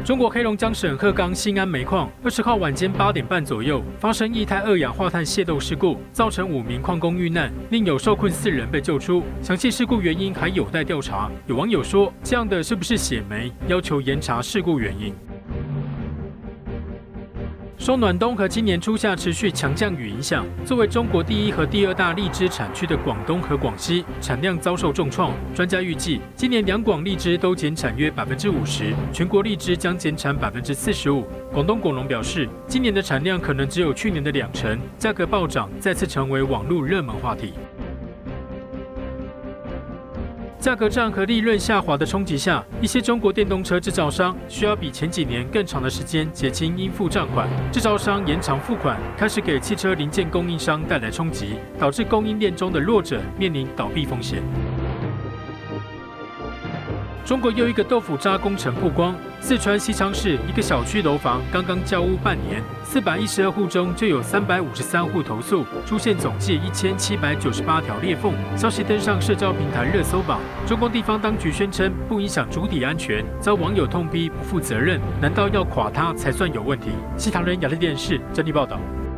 中国黑龙江省鹤岗新安煤矿20号晚间8点半左右发生液态二氧化碳泄漏事故，造成5名矿工遇难，另有受困4人被救出。详细事故原因还有待调查。有网友说，这样的是不是血霉？要求严查事故原因。 受暖冬和今年初夏持续强降雨影响，作为中国第1和第2大荔枝产区的广东和广西产量遭受重创。专家预计，今年两广荔枝都减产约50%，全国荔枝将减产45%。广东果农表示，今年的产量可能只有去年的2成，价格暴涨再次成为网络热门话题。 价格战和利润下滑的冲击下，一些中国电动车制造商需要比前几年更长的时间结清应付账款，制造商延长付款，开始给汽车零件供应商带来冲击，导致供应链中的弱者面临倒闭风险。 中国又一个豆腐渣工程曝光，四川西昌市一个小区楼房刚刚交屋半年，412户中就有353户投诉，出现总计1798条裂缝。消息登上社交平台热搜榜。中共地方当局宣称不影响主体安全，遭网友痛批不负责任。难道要垮它才算有问题？西塘人亚太电视整理报道。